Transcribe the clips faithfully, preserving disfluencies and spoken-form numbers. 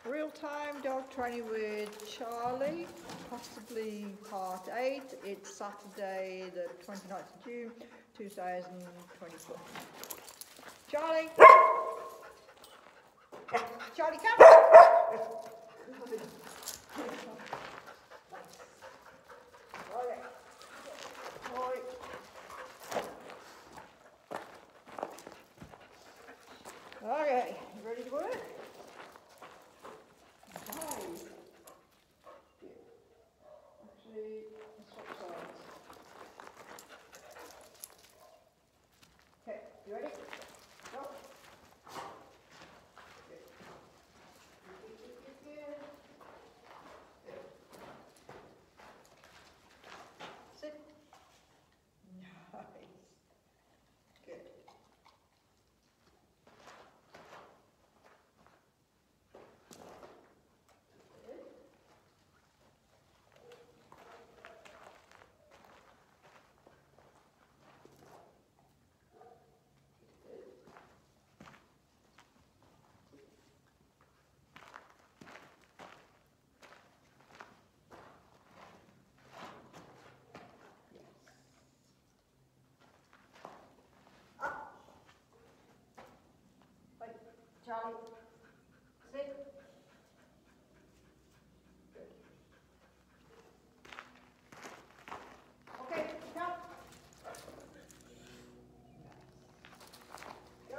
Real-time dog training with Charlie, possibly part eight. It's Saturday the twenty-ninth of June two thousand twenty-four. Charlie! Charlie, come! Okay, you ready to work? Nice. Actually, swap sides. Okay, you ready? Go. Good. Good, good, good, good. Good. Sit. Nice. Good. Charlie, sit. Good. Okay, come. Go.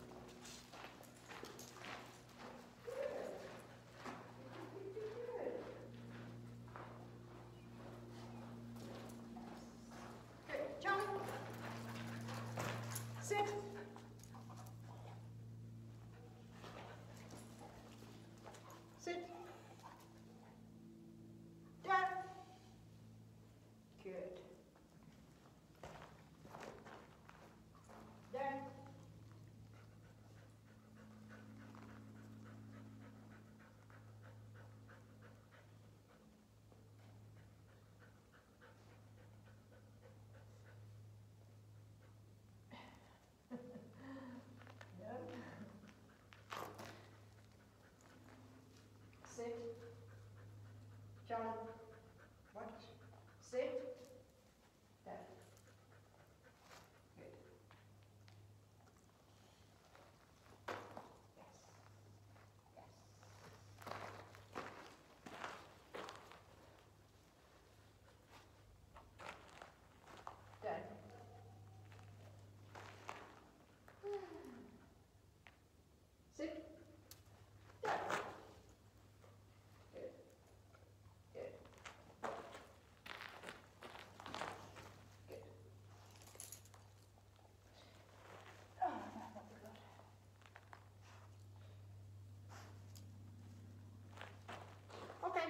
Good. Good. Charlie. Sit. Sit. Down. Good. Down. Yep. Sit. Charlie. Watch. Sit. Down. Good. Yes. Yes. Down. Sit. Down. Good. Good. Good. Oh, no, that'd be good. Okay.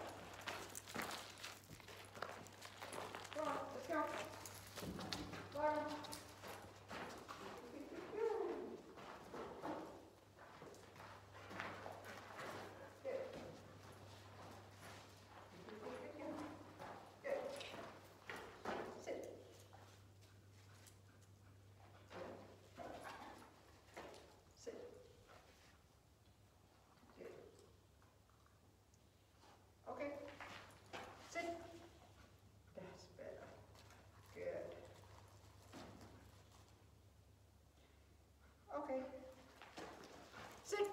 Come on, let's go. One. Good. Good. Sit. Sit. Good. Okay. Sit. That's better. Good. Okay. Sit.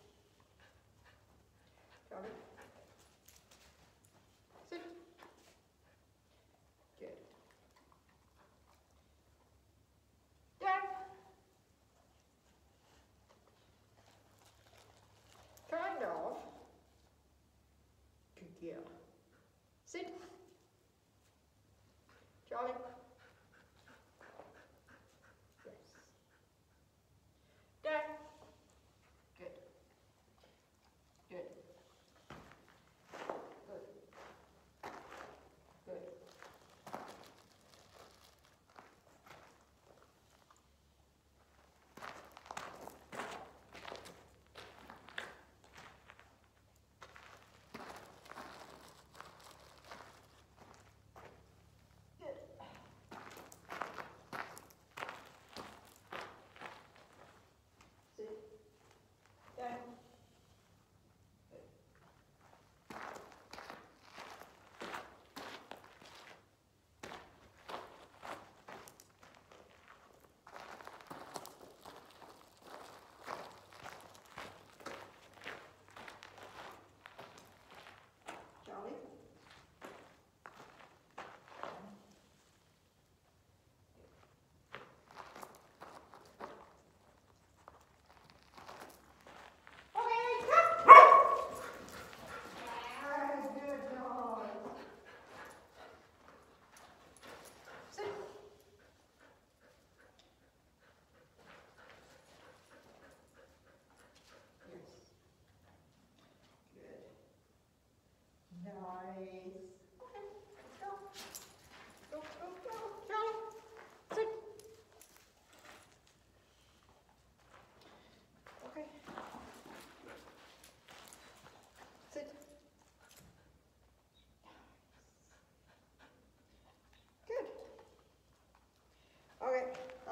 Charlie. Sit. Good. Down. Kind of. Good girl. Sit. Charlie. Yes. Down. Good. Good. Good. Good.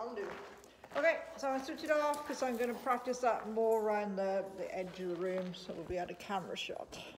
that'll do. Okay, so I switch it off because I'm going to practice that more around the, the edge of the room so we'll be at a camera shot.